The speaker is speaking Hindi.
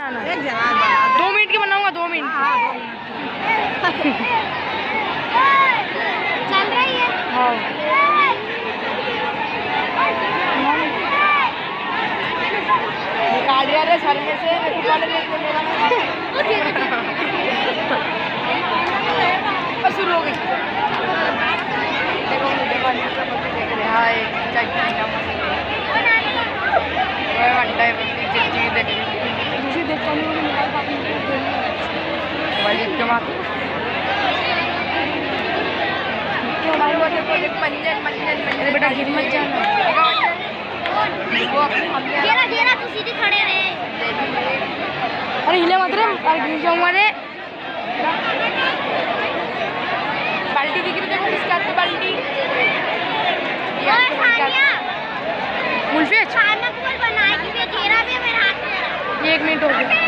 बनाना है? 2 मिनट की बनाऊंगा, 2 मिनट। चल रही है। हाँ निकाल दिया रे सर में से, बस शुरू हो गई। देखो देखो देख रहे हाय घंटा चीज देख दूसरी देखता नहीं मंजन मंजन मंजन बेटा गिर मत जाना। घेरा तू सीधे खड़े रहे। अरे हिले मत रे, अरे गिर जाऊंगा रे। बाल्टी दिख रही है इसके हाथ में, बाल्टी खाना बनाए कि घेरा भी मेरे हाथ में। 1 मिनट हो गया।